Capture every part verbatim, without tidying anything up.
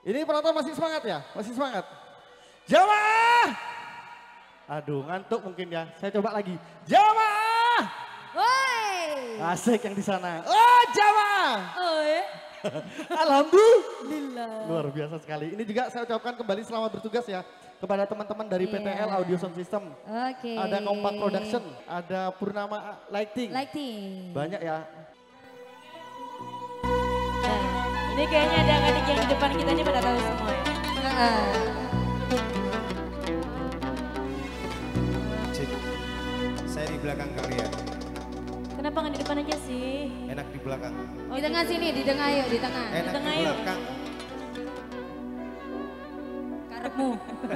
Ini penonton masih semangat ya? Masih semangat? Jamaah! Aduh ngantuk mungkin ya, saya coba lagi. Jamaah! Woi! Asik yang di sana. Oh jamaah! Oi! Alhamdulillah. Luar biasa sekali. Ini juga saya ucapkan kembali selamat bertugas ya. Kepada teman-teman dari P T L Yeah. Audio Sound System. Oke. Ada Kompak Production, ada Purnama Lighting. Lighting. Banyak ya. Nah, ini kayaknya ada adik yang di depan kita ini pada tahu semua ya. Heeh. Cik, saya di belakang kalian. Kenapa nggak di depan aja sih? Enak di belakang. Di tengah sini, di tengah yuk, di tengah. Enak tengah di yuk. belakang. Karepmu.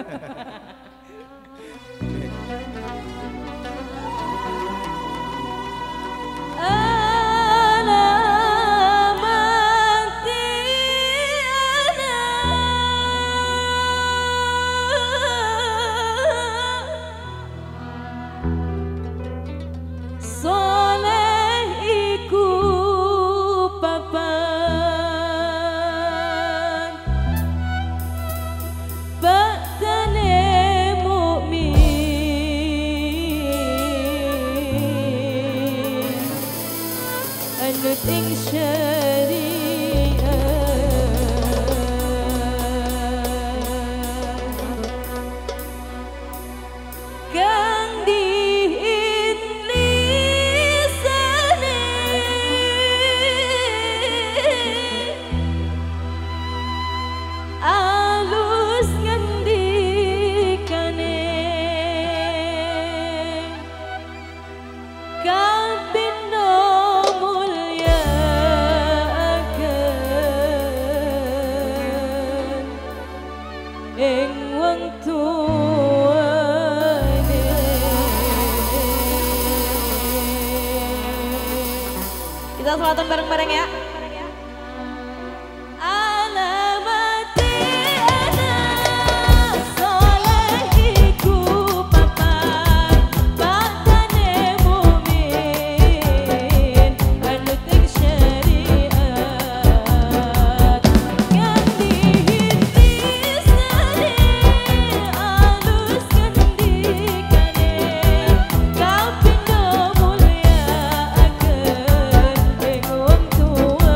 Ting syariah kang diinlisane alus ngendikane kapindo ing wong tuane kita selatan bareng-bareng ya. Tua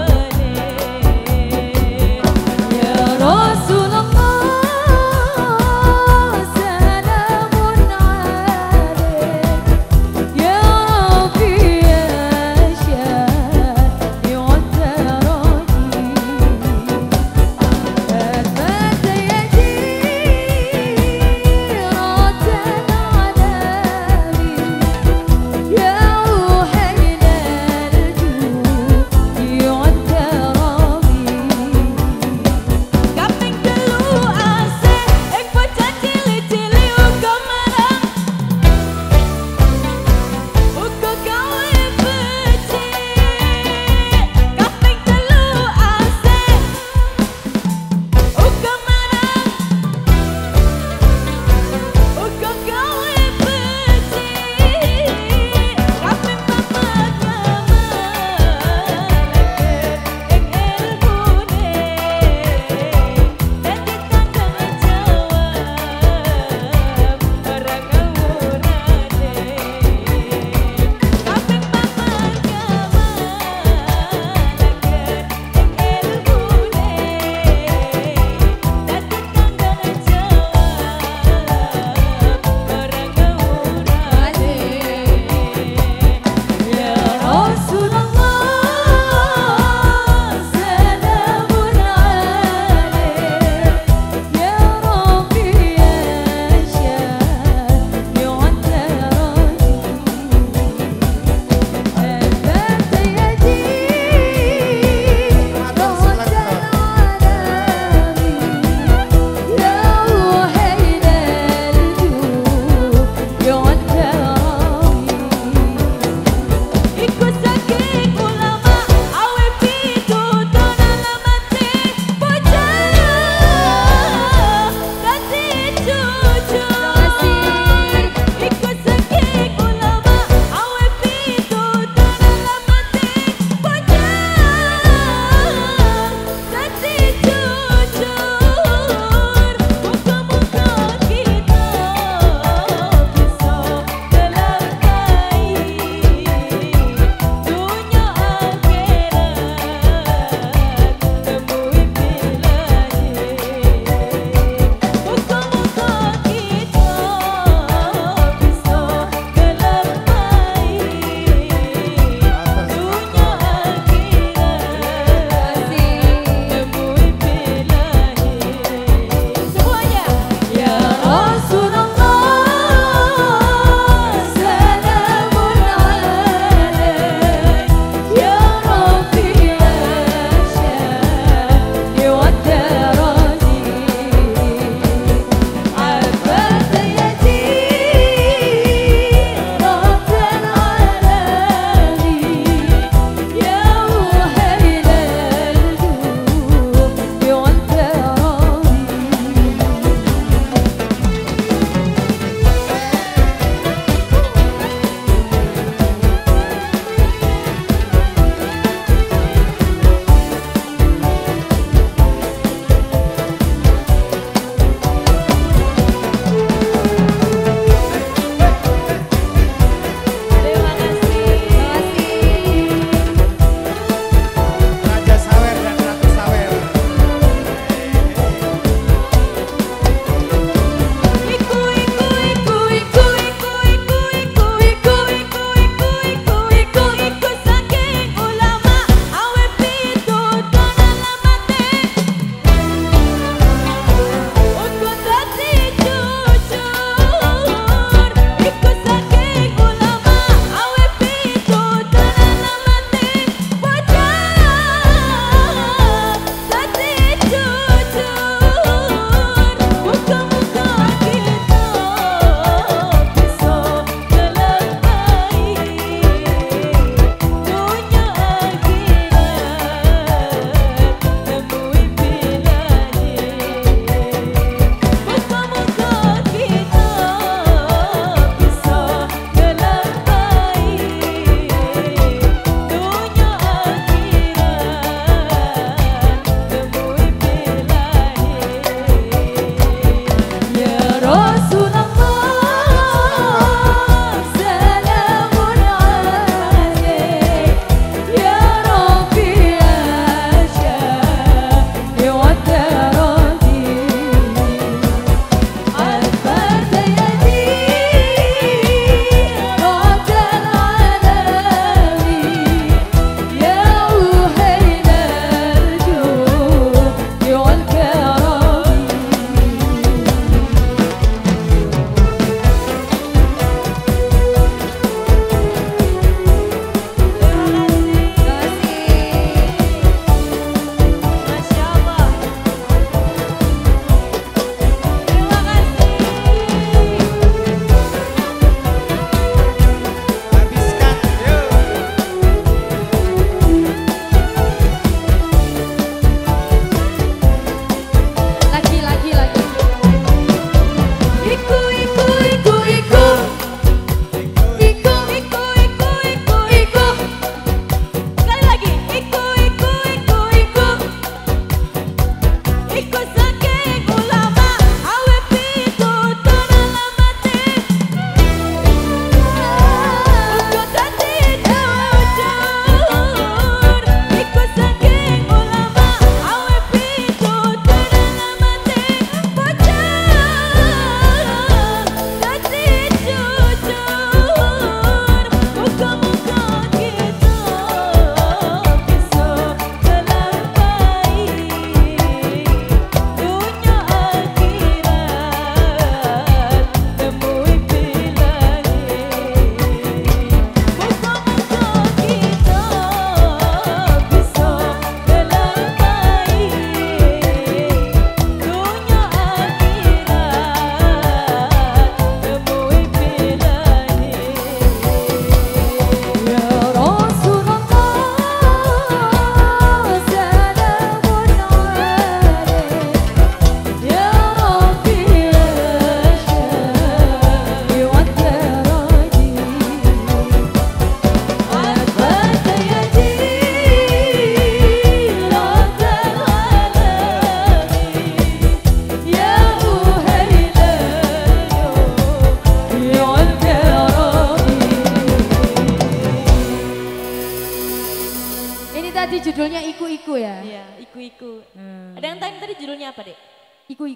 tadi judulnya Iku-Iku ya? Iya, iku-iku. Hmm. Ada yang tanya tadi judulnya apa, Dek? Iku-Iku.